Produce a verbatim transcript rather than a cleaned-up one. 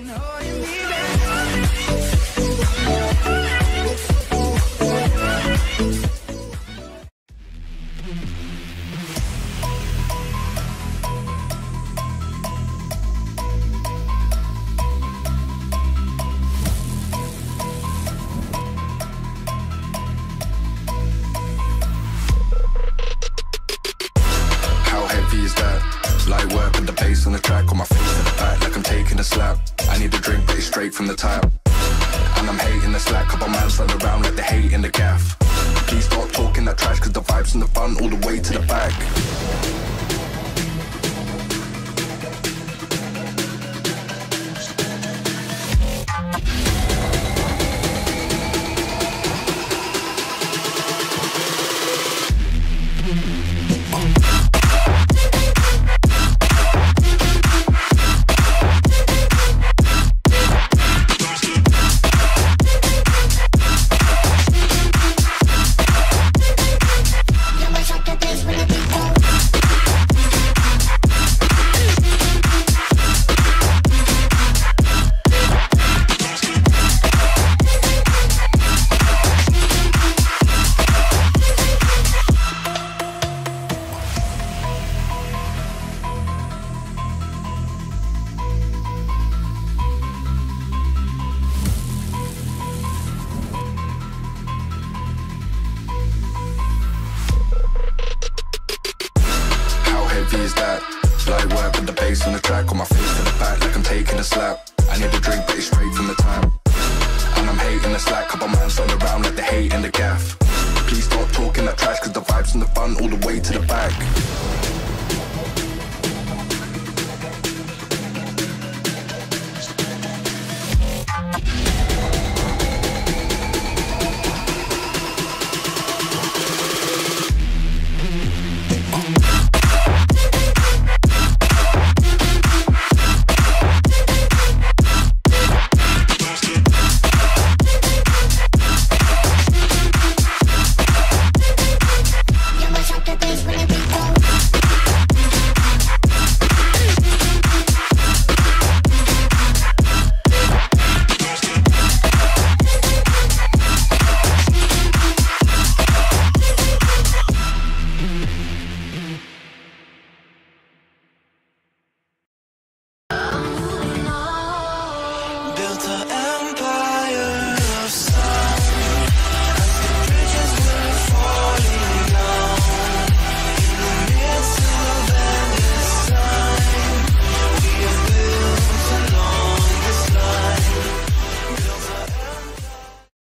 Light work with the bass on the track, on my face to the back like I'm taking a slap. I need a drink but it's straight from the tap, and I'm hating the slack. Couple man run around like they hate in the gaff. Please stop talking that trash, cause the vibes and the fun all the way to the back. Is that light work with the bass on the track, on my face to the back like I'm taking a slap. I need a drink but it's straight from the tap, and I'm hating the slack. Couple man run around like they hate in the gaff. Please stop talking that trash, cause the vibes and the fun all the way to the back.